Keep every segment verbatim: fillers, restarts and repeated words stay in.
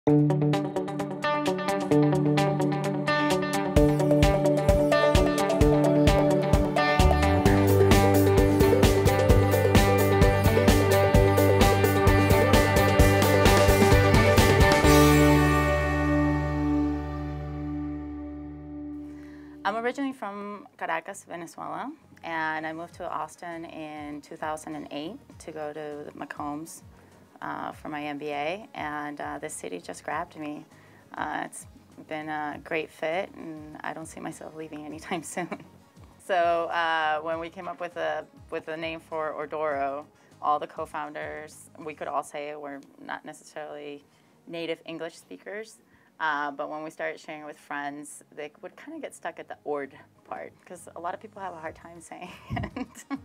I'm originally from Caracas, Venezuela, and I moved to Austin in two thousand eight to go to the McCombs uh, for my M B A, and uh, this city just grabbed me. Uh, it's been a great fit, and I don't see myself leaving anytime soon. So uh, when we came up with a with a name for Ordoro, all the co-founders, we could all say we're not necessarily native English speakers. Uh, but when we started sharing with friends, they would kind of get stuck at the ord part because a lot of people have a hard time saying it.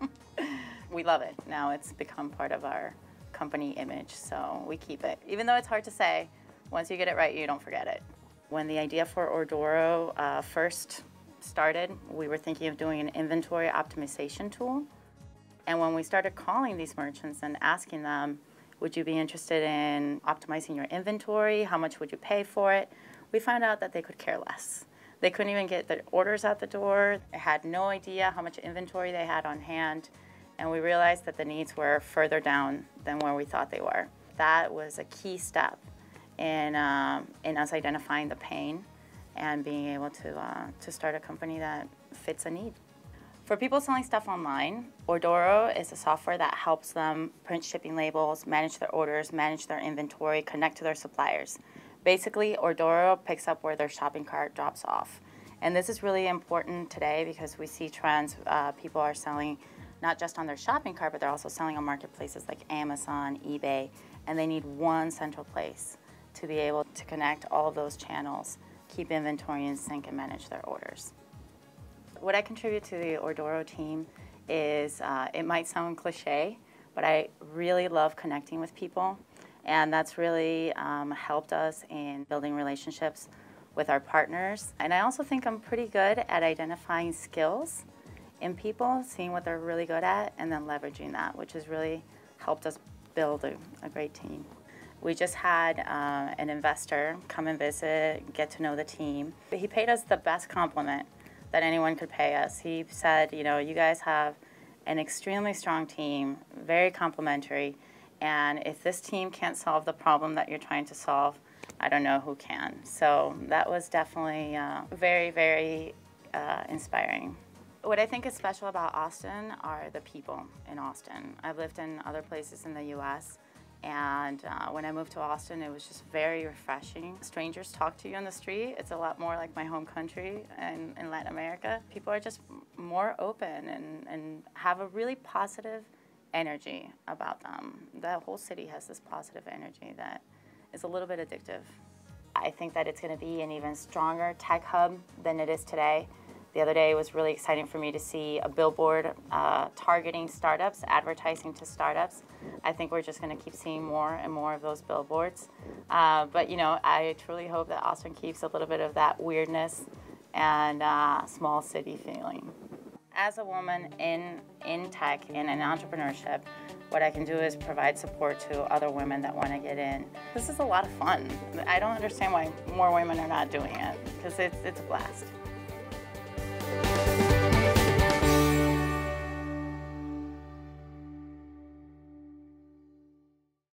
We love it. Now it's become part of our company image, so we keep it. Even though it's hard to say, once you get it right, you don't forget it. When the idea for Ordoro uh, first started, we were thinking of doing an inventory optimization tool. And when we started calling these merchants and asking them, would you be interested in optimizing your inventory? How much would you pay for it? We found out that they could care less. They couldn't even get their orders out the door. They had no idea how much inventory they had on hand. And we realized that the needs were further down than where we thought they were. That was a key step in, um, in us identifying the pain and being able to, uh, to start a company that fits a need. For people selling stuff online, Ordoro is a software that helps them print shipping labels, manage their orders, manage their inventory, connect to their suppliers. Basically, Ordoro picks up where their shopping cart drops off. And this is really important today because we see trends. Uh, people are selling not just on their shopping cart, but they're also selling on marketplaces like Amazon, eBay, and they need one central place to be able to connect all of those channels, keep inventory in sync, and manage their orders. What I contribute to the Ordoro team is, uh, it might sound cliche, but I really love connecting with people. And that's really um, helped us in building relationships with our partners. And I also think I'm pretty good at identifying skills in people, seeing what they're really good at, and then leveraging that, which has really helped us build a, a great team. We just had uh, an investor come and visit, get to know the team. He paid us the best compliment that anyone could pay us. He said, you know, you guys have an extremely strong team, very complementary, and if this team can't solve the problem that you're trying to solve, I don't know who can. So that was definitely uh, very, very uh, inspiring. What I think is special about Austin are the people in Austin. I've lived in other places in the U S, and uh, when I moved to Austin, it was just very refreshing. Strangers talk to you on the street. It's a lot more like my home country in, in Latin America. People are just more open and, and have a really positive energy about them. The whole city has this positive energy that is a little bit addictive. I think that it's going to be an even stronger tech hub than it is today. The other day it was really exciting for me to see a billboard uh, targeting startups, advertising to startups. I think we're just going to keep seeing more and more of those billboards. Uh, but you know, I truly hope that Austin keeps a little bit of that weirdness and uh, small city feeling. As a woman in, in tech and in entrepreneurship, what I can do is provide support to other women that want to get in. This is a lot of fun. I don't understand why more women are not doing it, because it's, it's a blast.